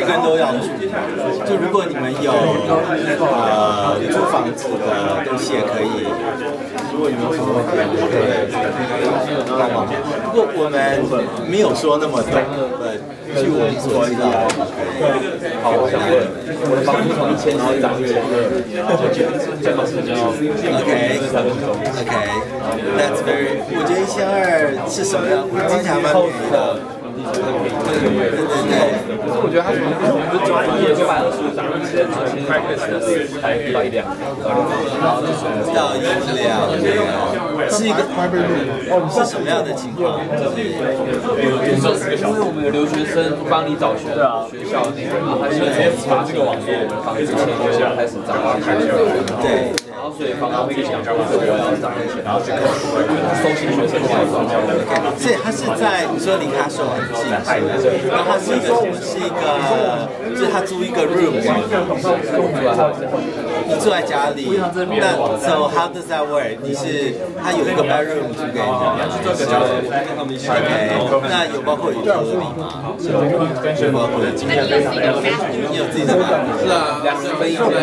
个人都要住。就如果你们有租房子的东西也可以。如果你们有什么问题，可以帮忙。不过我们没有说那么多，据我们所知道，好，我的房租从1000然后涨1000，OK，that's very， 我觉得1200是什么样？听起来蛮便宜的。对， 可是我觉得他可能不是专业，925涨，practice 的才到1两， 到1两，是一个是什么样的情况？ 因为我们有留学生帮你找学校那个，然后他就直接把这个网络我们房子签就开始涨， 对。 然后所以房东会想说我要涨钱，然后这个收新学生过来装修。 所以他是在你说离开首尔近，然后他是一个就是他租一个 room， 你住在家里，那 so how does that work？ 你是他有一个 bedroom 租给你，那有包括有隔离吗？有包括有你有自己的吗？ 是啊，2人分1间。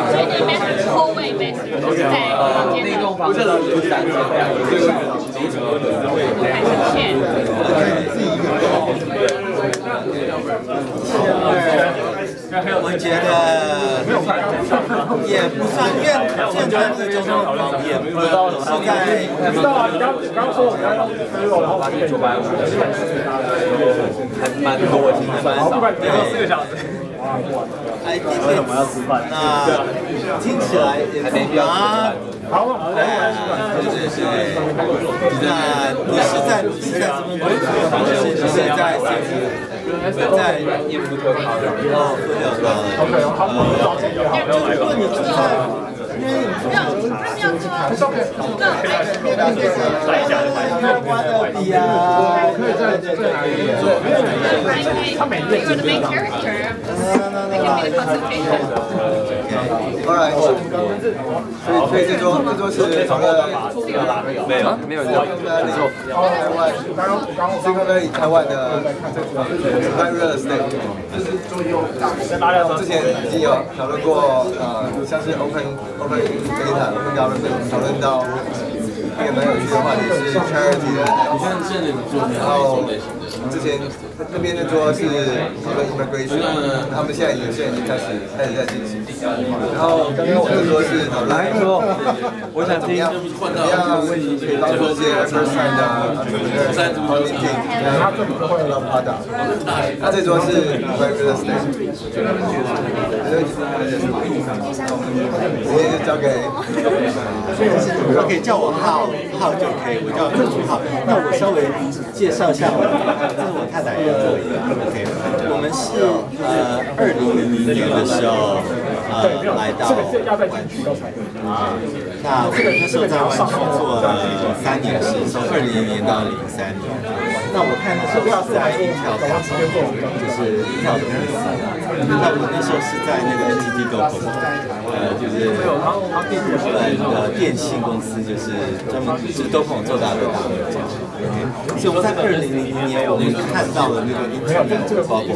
那栋房子有3间， 我觉得也不算，因为现在的交通很方便，是在。 刚说我们要950， 还蛮多，挺算少。 4个小时。 哎，为什么要吃饭？那听起来也没啊。好，对。那你是在这边工作，还是你是在耶夫特考的？ 如果你住在。因为他每天是 main character， Alright， 所以这桌是没有台湾的 real estate， 之前已经有讨论过像是 open data open government， 讨论到一个蛮有趣的话题是 charity 的，然后之前那边的桌是讨论 immigration， 他们现在已经开始在进行，然后刚刚我的桌是讨论说，我想听可以帮助这些 first time 的 entrepreneur LinkedIn， 他这里会有 product， 那这桌是 real estate， 直接就交给， 可以叫我浩就可以，我叫朱浩。那我稍微介绍一下我，这是我太太也做一个 OK。我们是2000年的时候来到湾区，那我那时候在湾区做了3年时，从2000年到03年。那我看那时候是在Intel大厂，就是 Intel 的公司。那我那时候是在那个 NTT Docomo， 就是日本的电信公司，就是专门是Docomo做大的大陆这样。所以我们在2000年我们看到了那个 Internet Bubble，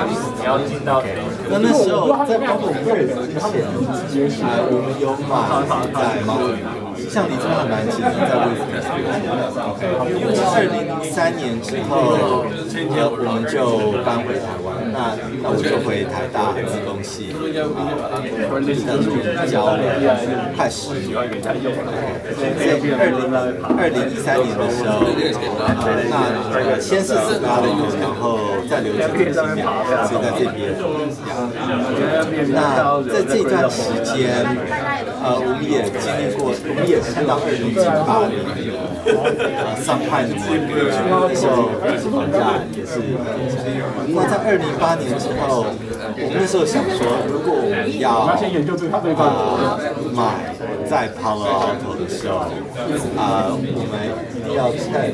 那时候在 Bubble 之前，我们有买在猫里。像离这还蛮近的，在威斯康星。2003年之后，我们就搬回台湾。那我就回台大资工系，在这边教了快10年。所以2013年的时候，那先是Scarlett，然后再留职停2年，所以在这边。那在这段时间，我们也经历过，我们也看到2008年的subprime 的那时候房价也是那在2008年之后，我们那时候想说，如果我们要买在 Palo Alto 的时候，我们一定要趁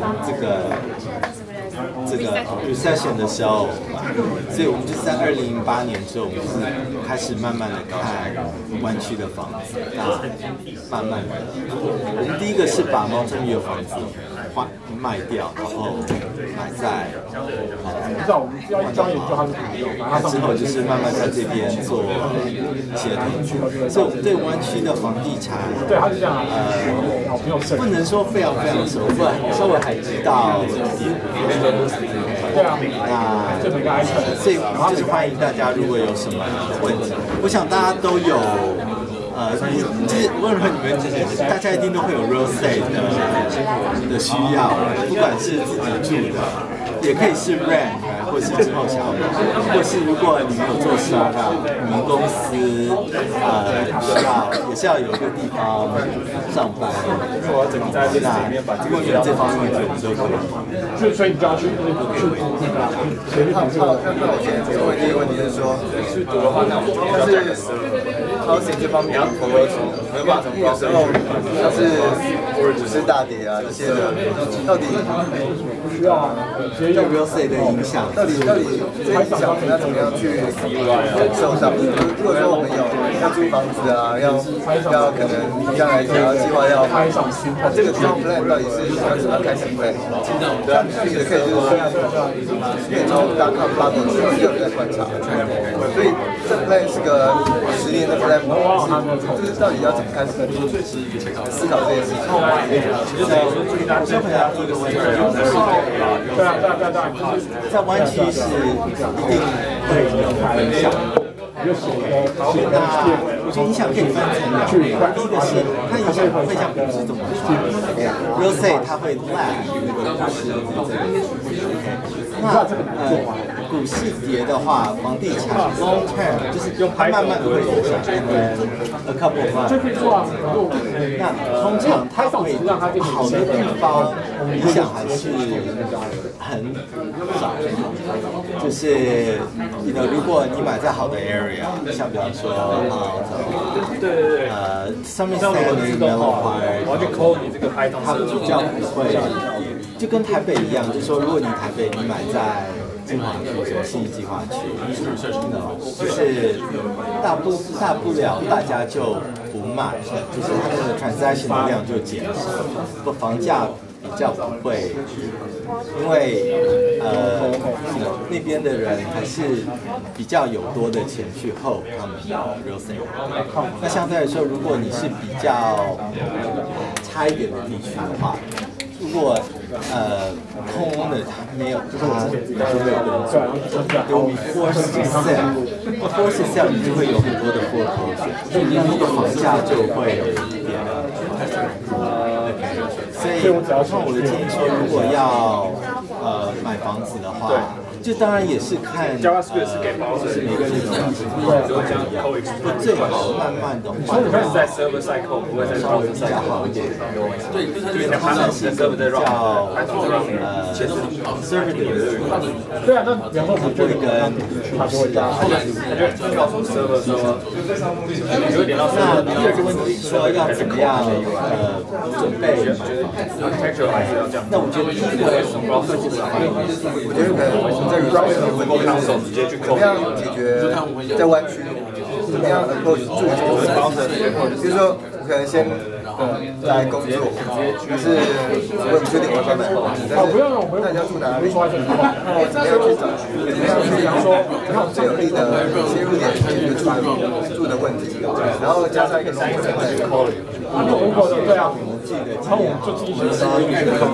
这个 recession 的时候，所以我们就是在2008年之后，我们是开始慢慢的看湾区的房子，那慢慢的，我们第一个是把Mountain View的房子卖掉，然后买在不知道我们要一张研究它是不用， 之后就是慢慢在这边做一些投资，所以我对湾区的房地产， 对，他是这样， 不能说非常非常熟，不稍微还知道一点。 对啊， 那所以就是欢迎大家，如果有什么问题，我想大家都有。就是无论你们大家一定都会有 real estate 的需要，不管是自己住的，也可以是 rent， 或是之后想要买，或是如果你们有做startup，你们公司也是要有一个地方上班，或者在这里面把如果有这方面的问题，我们都可以。 所以你就要去那个那我今天有问第一个问题是说，去读的话，但是 housing 这方面没有办法，有时候像是股市大跌啊这些的，到底需要对 real estate 的影响， 到底这影响要怎么样去感受到？如果说我们要租房子啊，要可能将来想要计划要拍上新，这个 plan 到底是要怎么开始 plan？ 对啊，这个可以就是变成.com 发的有人在观察，所以这 plan 是个10年的 plan， 就是到底要怎么开始思考这件事情？ 我先回答第一个问题， 对， 在湾区是一定会有影响。那我觉得影响可以分成两类，第一个是它影响会像股市这么快 ，real estate 它会 lag 股市这个。那股市跌的话，房地产 long term 就是它慢慢的会影响，a couple of months。那通常它会好的地方影响还是很少，就是如果你买在好的 area， 像比方说Somerset、Menlo Park， 它比较不会，就跟台北一样，就是说如果你台北你买在精华区、什么信义计划区，就是大不了大家就不卖，就是它那个 transaction 的量就减少，房价比较不会，因为那边的人还是比较有多的钱去 hold 他们的 real estate。那相对来说，如果你是比较差一点的地区的话，如果homeowner他没有他有 forced to sell，forced to sell 你就会有很多的 foreclosure，所以那个房价就会有一点。所以我的建议说，如果要买房子的话，就当然也是看就是每个人的情况不一样，我最好慢慢的换， 在 server cycle 不会再稍微比较好一点，对，因为他们是比较conservative， 对啊，那比方说我就会跟他就会打， 告诉 server 说，有一点到那第二个问题是说要怎么样准备，那我觉得第一个我觉得可能在 ground 的问题是怎么样解决在湾区，怎么样 approach 住这个问题，就是说我可能先来工作，可是我不确定我要买房子，但是那你要住哪里？然后怎么样去找，怎么样去说最有利的切入点解决住的问题，然后加上一个 long term 的 quality。 对啊，然后我们就继续学习那个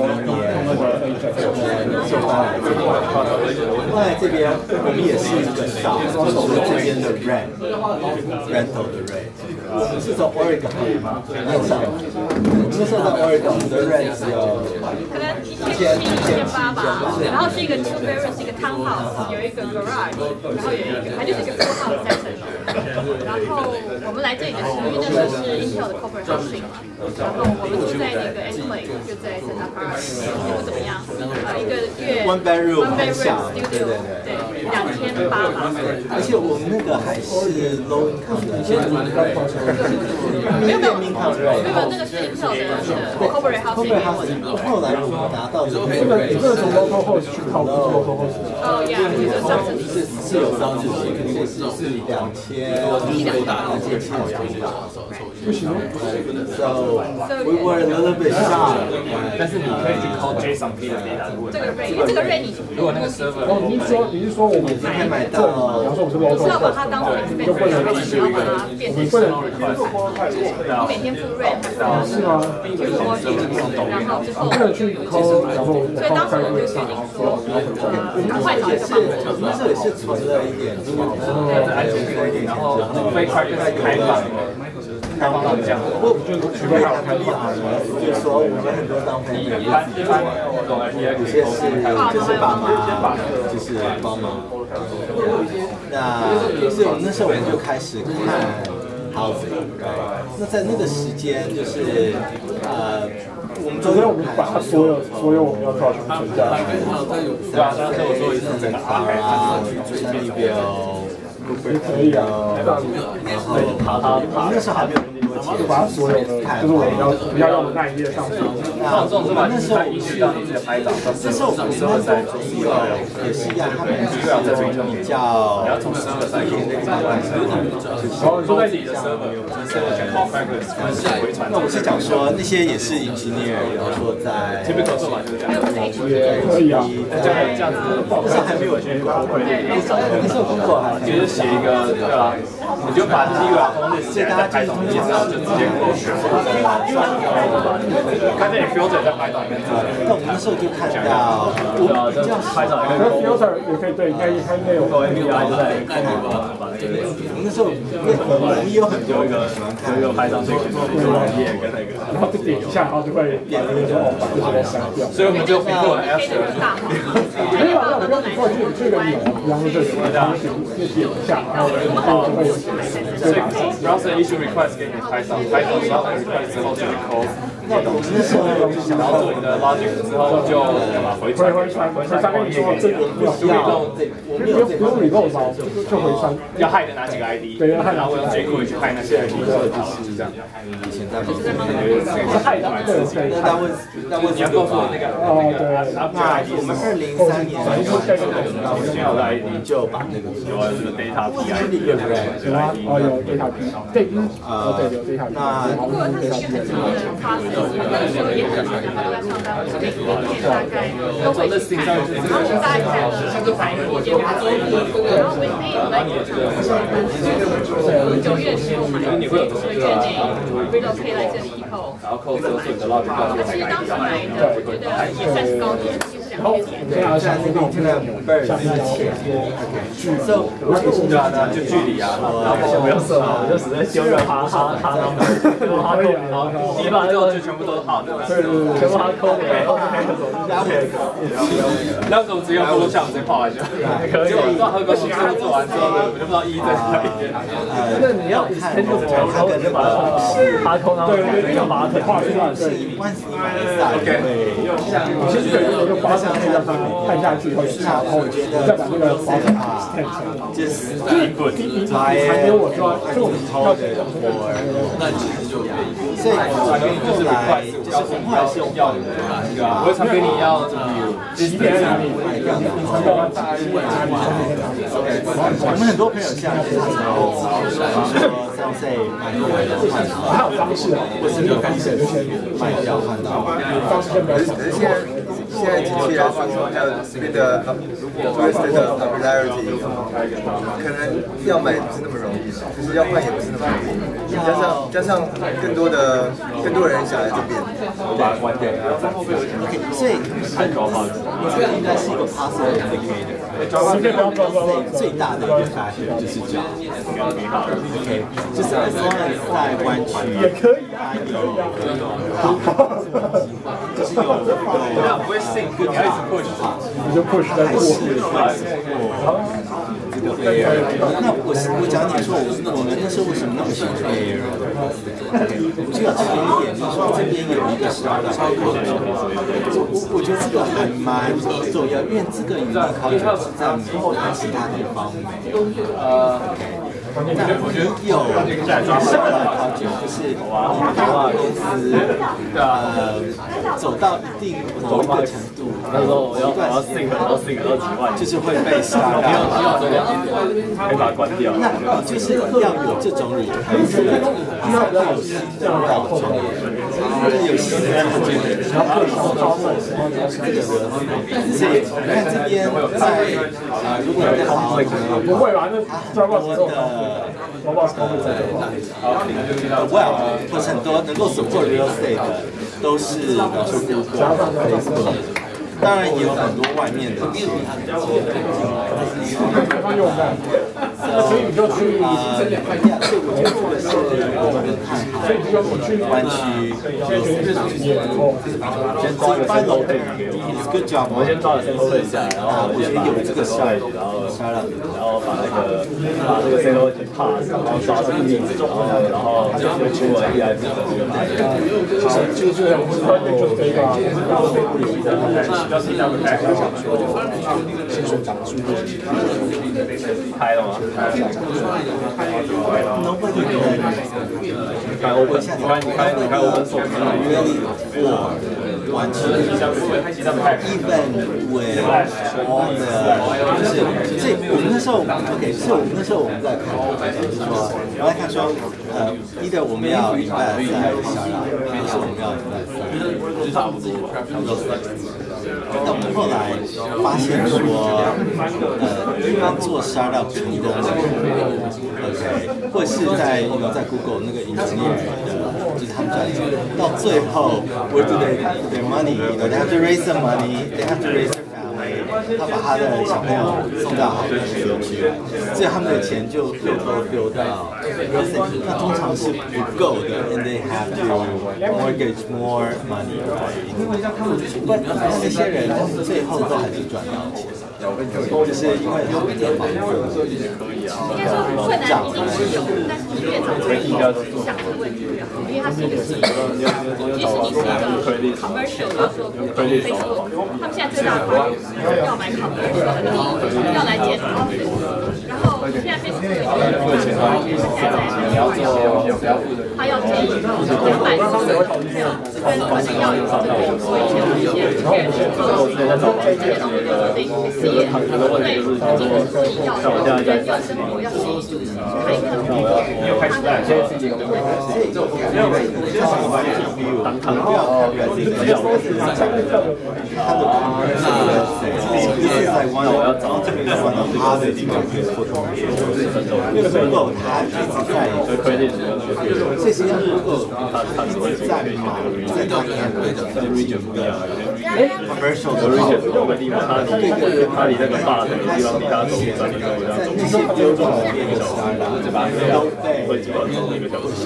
在这边我们也是很少，就是这边的 rental 的 rate， 是从 Oregon 很少，就是在 Oregon 我们的 rent 只有可能1800吧，然后是一个 two bedroom， 是一个 townhouse， 有一个 garage， 然后有一个，它就是一个 full house 3层楼。然后我们来这里的时候，因为那时候是 Intel 的 corporate housing 嘛，然后我们住在那个 Enclave， 就在 Santa Barbara， 不怎么样，一个月 one bedroom 很小， studio， 对，2800。 而且我们那个还是 low income 的， 没有，那个是 Intel 的 corporate housing。 后来我们拿到这个这个从 local host 去考 local host。 哦，呀，就是上次是是有方式，肯定是So we were a little bit shy， 但是你可以去 call JSON P 的 data。 这个 Ray 如果那个 server， 你是说我们可以买到， 比方说我们是 local， 是要把它当成 expense， 然后把它变成你每天付 rent， 是吗？ 就是说然后之后， 不能去 call， 然后所以当时我们就决定说，赶快找一个方法。 这里是存了一点， 安全一点，然后非快就是开放到这样。 不取决于他的就是说我们很多当朋友，有些是就是爸妈，就是帮忙。那所以我们那时候我们就开始看 housing， 那在那个时间就是我们首先我们把所有我们要做全部存下来。 对啊，当时我说一次整个打开它， 地表。 也可以啊， 然后那时候还没有那么多钱， 就把它所有的，就是我们要用的那一页上去。 这种是把那时候依据到你自己的拍照， 这时候我们那在朋友也是一样，他们就是比较， 你要从server上用那个方式， 然后你说在自己的 server 有那我是讲说那些也是 engineer， 然后说在 typical 做法就是这样， 也可以啊， 这样子， 那时候还没有学过，那时候工作还就是写一个对吧？你就把这个写在拍档里面，然后就直接过去。看这里 filter 在拍档里面。 那我们那时候就看到，我比较拍档那 filter 也可以对，应该有 API 在。 我们那时候我们有很多个喜欢看有拍档这个页跟那个， 然后就点一下，然后就会点那个说哦，把这些都删掉。 所以我们就 before and after。 没有，那我跟你说，这个有，比方说这个，然后就点一下，然后就会有。 所以 browser issue request 给你拍档，拍档然后 request 之后就 call。 那我们那时候然后做你的 logic 之后就把回传跟你说这个不需要，不用理论吧，就回传。 要害的哪几个 ID？ 对，然后我用 jQuery 去害那些 ID， 就是这样。 以前在忙， 是害的，对。 那你要告诉我那个我们2003年需要的 ID 就把那个有 data PI， 对不对？ 有啊，有 data P， 对，对，有 data P。 不过它是一个很新的 process， 那个时候也很常在上班，我每天大概都会去看，然后大概看了就反映意见，然后9月15买，所以月内 relocate 来这里以后， 然后扣之后是你的 logic 告诉其实当时买的我觉得也算是高点，几乎2年。 对啊，像那个现在5倍之前，对啊，那就距离啊，然后不要设嘛，就只是丢个哈， 基本上就全部都是好的， 对，全部他抠的，然后那种直接不像直接画完就可以。结果不知道何个新工做完之后，我就不知道意义在哪里。 那你要看什么，然后就把它抠，然后要把它画出来，对。 OK， 有些这个就发上去让他看下去以后，然后再把那个保险卡看起来。 就是你还没有我说，就我们要这个， 那其实就所以后来就是后来是用要的， 我会传给你要起点在哪里，你传到哪里， 我们很多朋友像就是说像say 买过买到换到， 还有方式啊， 或是有方式就先卖掉换到， 方式就比较少。 现在机器人还有这边的 Twisted popularity， 可能要买不是那么容易，就是要换也不是那么容易，加上更多人想来这边， 我把它关掉。 所以这应该是一个 possible indicator。最大的一个 factor 就是这样 ，OK， 就是 as long as 在湾区也可以啊， 就是有不会 sync， 你要一直 push， 你就 push 在过。 那我讲点说，我们那时候为什么那么喜欢 Air？ 我就要提一点，就是说这边有一个startup，我觉得这个还蛮重要，因为这个语言考试是在美国和其他地方没有。那你有startup 就是大公司走到一定某一个程度， 那时候我要 sync 到几万， 就是会被杀掉， 可以把它关掉。 那就是要有这种理财是要有心到中年，有心的中年，然后所以你看这边在如果在好不会吧？那抓过之后， well， 或是很多能够 support real estate 的都是Google、Facebook， 当然也有很多外面的企业进来。所以你就去我们看湾区，good job， 我先照着先测一下，然后我觉得有这个效益， 然后把这个 CLO pass， 然后抓这个地址，然后就出了 EIP 的这个码， 就是就是这个。 拍了吗？你看我们手机 really for 完全 even with all the 就是所以我们那时候 OK， 所以我们那时候我们在看，就是说我在看说either 我们要invest 在小拉，还是我们要 invest 在差不多。那我们后来发现说，一般做 startup 成功的 ，OK， 或是在在 Google 那个 engineer 的，就是他们赚钱，到最后 ，where do they put their money？ They have to raise some money. They have to raise their family. 他把他的小朋友送到好的学校去，所以他们的钱就丢到，那通常是不够的 ，and they have to mortgage more money. 不，那些人最后都还是赚到钱，就是因为他们的房子应该说困难一定是有，但是你越早开始想的问题越好，因为它是一个企业。即使你是一个 commercial， 比如说 Facebook， 他们现在最大的问题是要买 commercial 的地，要来减 profit。然后现在 Facebook 有一个现在他要建议240，跟可能要有这个我以前有一些做这个东西事业，对，这个是要人要生活要吸引住开一个 Google 它一直在，所以实际上 Google 它一直在忙，在它commercial 的 region 某个地方，它离那个大的地方离它走3里路， 在那些丢中里面的都被 1个小时。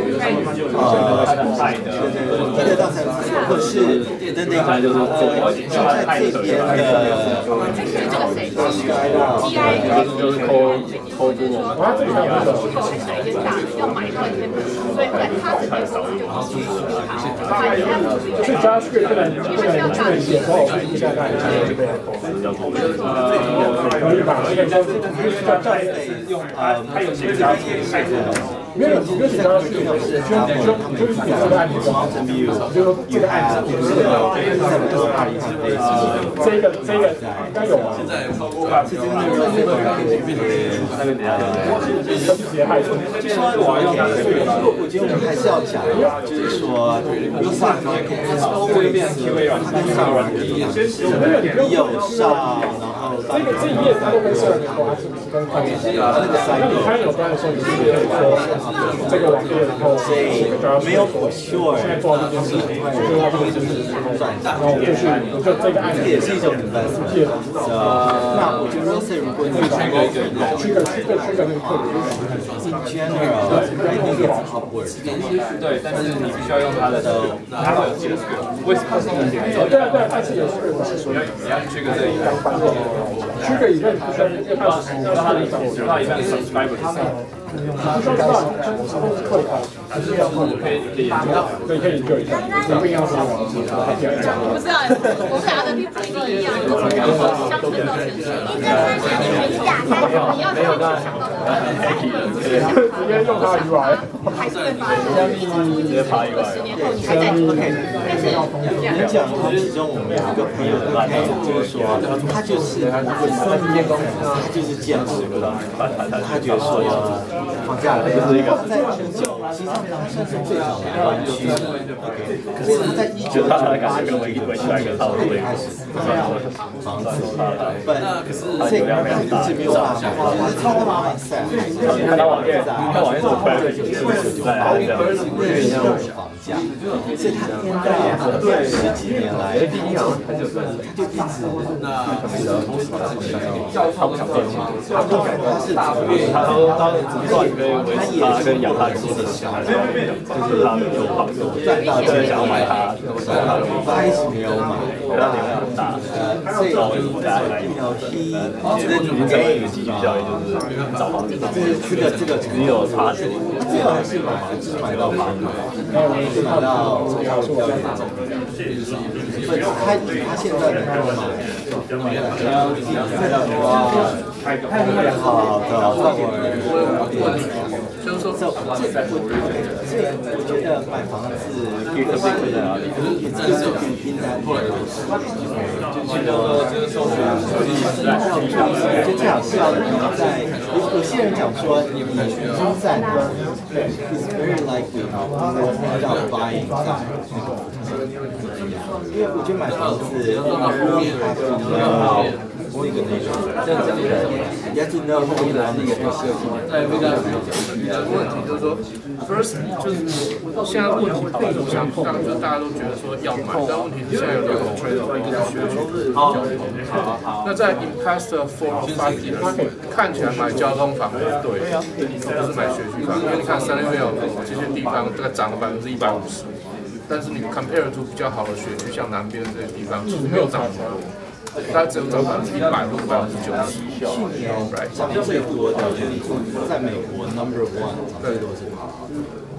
1个到3次，或是等等， 再就是做在这边的这个谁 ？TI 就是抠住我们。 要买到一些，所以在他这边就就是JavaScript 不能写之后，现在大家就被可以把这个用它有些家庭没有几个是 JavaScript 就是这个案子就好，就是这个案子这个应该有啊。现在超过吧？ 那个等下就直接卖出。 我觉得我们还是要讲，就是说，有上有上，然后这一页它都跟社交还是跟快递那个那你看有关的时候，你是可以说这个网页，然后没有for sure， 现在做这件事情，就是它这个就是然后就这个案子也是一种 investment。那我觉得 real estate 如果你去个那个客人 in general， I think it's upward。 对，但是你必须要用它的它会有解释，为什么是这样？ 对，但是也是我是说， 你要去个这一去个event，不需要让他一半 subscriber 是可以就一下，不一样是不是啊，我们俩的并不一定一样，我们两个相称到全世你要没有的， 直接用它UI， 还是会发生。 直接爬 10年后你还在听，但是演讲其中我们有一个朋友就是说，他就是他就是坚持不到，他觉得说放假了就是一个在19，其实他算是最早的湾区 ，OK， 可是他在1998年开始房子，这个一直没有办法，他的mindset， 看到网页，看网页是我快乐因为要房价，所以他应该10几年来，他就一直他不想变强，他是他跟养他自己小孩，就是他有房子，就是想要买它， 他一直没有买， 他年龄很大， 所以大家来这个集聚效应就是找房子， 这个只有差距， 最后还是买到房子，是买到他现在能够买，好的范围， 就是说， 我觉得买房子就最好是要在有些人讲说你已经在，is very likely 要 buying 因为我觉得买房子那个you have to know who you want to pursue。 问题就是说 ，first 就是现在问题讨论相碰，就是大家都觉得说要买，但问题是现在有2种 trade， 一个是学区，那在 in past 4 or 5 years， 看起来买交通房是对的，不是买学区房，因为你看360这些地方大概涨了150%，但是你 compare to 比较好的学区，像南边这些地方，其实没有涨很多。大概只有涨100%或90%。 去年涨最多的，在美国 number one 涨最多是它。